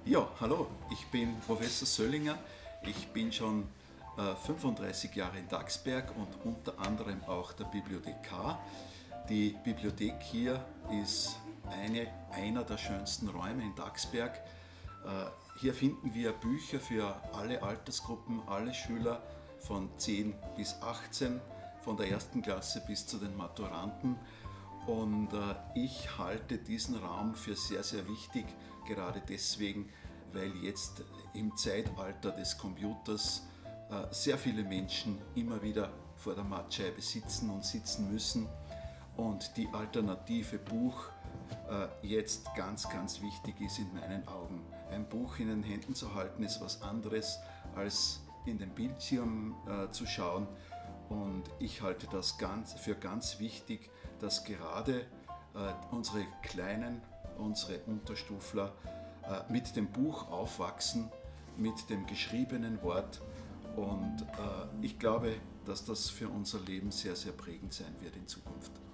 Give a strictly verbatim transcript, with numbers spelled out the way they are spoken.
Ja, hallo, ich bin Professor Söllinger. Ich bin schon äh, fünfunddreißig Jahre in Daxberg und unter anderem auch der Bibliothekar. Die Bibliothek hier ist eine, einer der schönsten Räume in Daxberg. Äh, hier finden wir Bücher für alle Altersgruppen, alle Schüler von zehn bis achtzehn, von der ersten Klasse bis zu den Maturanten. Und äh, ich halte diesen Raum für sehr, sehr wichtig, gerade deswegen, weil jetzt im Zeitalter des Computers äh, sehr viele Menschen immer wieder vor der Mattscheibe sitzen und sitzen müssen und die alternative Buch äh, jetzt ganz, ganz wichtig ist in meinen Augen. Ein Buch in den Händen zu halten ist was anderes als in den Bildschirm äh, zu schauen. Und ich halte das ganz, für ganz wichtig, dass gerade äh, unsere Kleinen, unsere Unterstufler äh, mit dem Buch aufwachsen, mit dem geschriebenen Wort. Und äh, ich glaube, dass das für unser Leben sehr, sehr prägend sein wird in Zukunft.